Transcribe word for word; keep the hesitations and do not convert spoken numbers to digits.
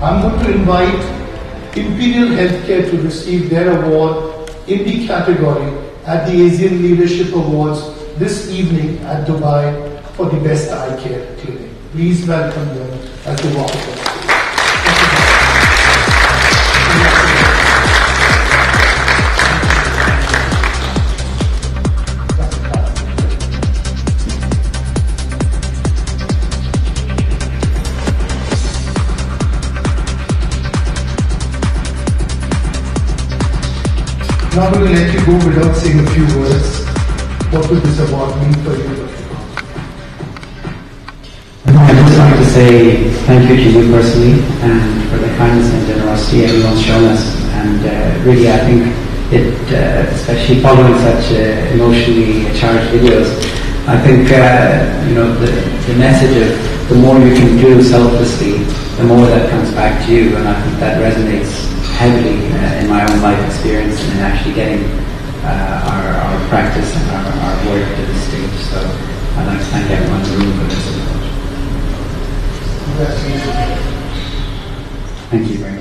I'm going to invite Imperial Healthcare to receive their award in the category at the Asian Leadership Awards this evening at Dubai for the best eye care clinic. Please welcome them as they walk across. Now I'm going to let you go without saying a few words. What would this award mean for you? I just want to say thank you to you personally and for the kindness and generosity everyone's shown us. And uh, really I think it, uh, especially following such uh, emotionally charged videos, I think uh, you know the, the message of the more you can do selflessly, the more that comes back to you, and I think that resonates heavily uh, in my own life experience and in actually getting uh, our, our practice and our, our work to this stage. So I'd like to thank everyone in the room for this support. Thank you very much.